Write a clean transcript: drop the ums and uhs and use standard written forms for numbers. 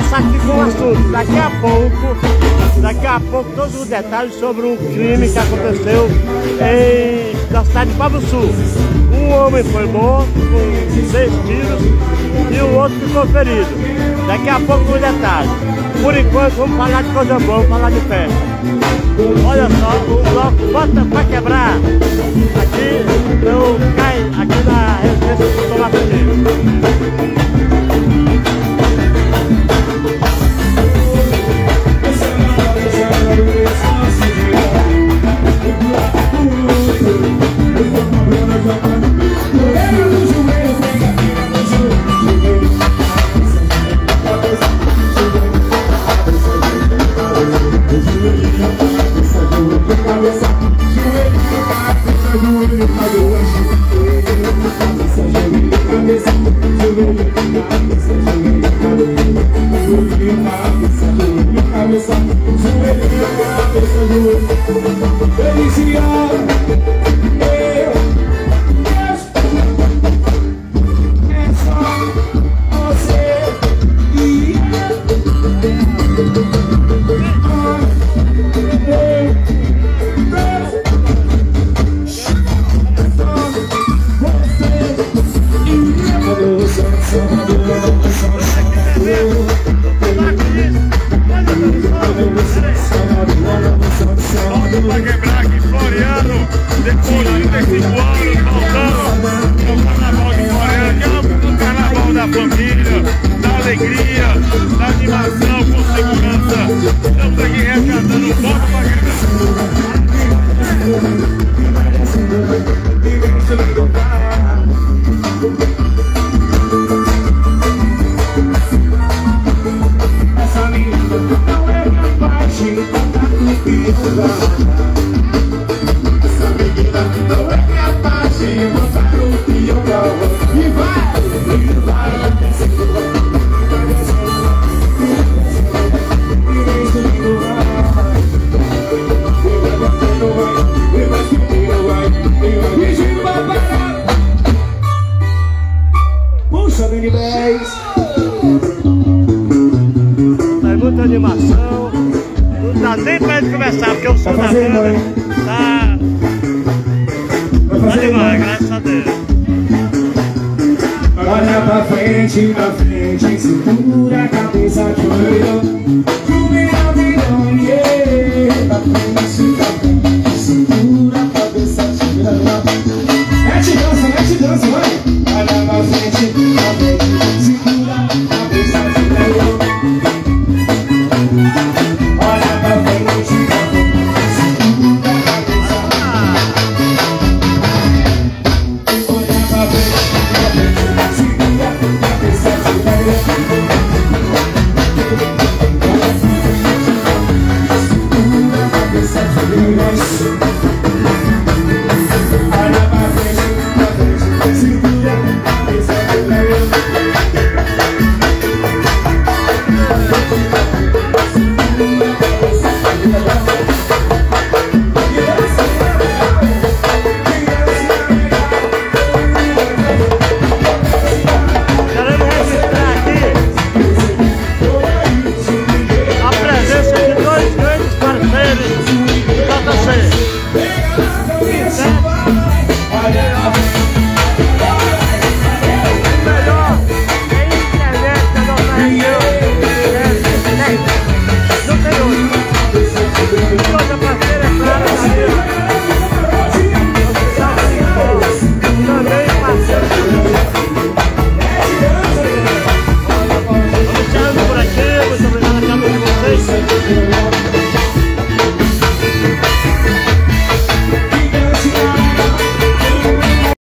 começar aqui com o assunto. Daqui a pouco todos os detalhes sobre um crime que aconteceu na cidade de Pavio Sul. Um homem foi morto com 6 tiros e o outro ficou ferido. Daqui a pouco os detalhes. Por enquanto vamos falar de coisa boa, vamos falar de festa. Olha só, o bloco bota pra quebrar. Aqui, então cai aqui na residência do Tomate Negro. Pra quebrar aqui Floriano, depois de 35 anos, voltando ao carnaval de Floriano, que é o carnaval da família, da alegria, da animação, com segurança. Estamos aqui resgatando o voto pra quebrar. Essa linda não é capaz de contar comigo. Essa menina não é capaz de botar o pior. E vai, puxa, Mini 10. Tá muita animação. Não dá nem pra gente conversar, porque o som da banda tá demais, graças a Deus. Olha pra frente, segura a cabeça de olho.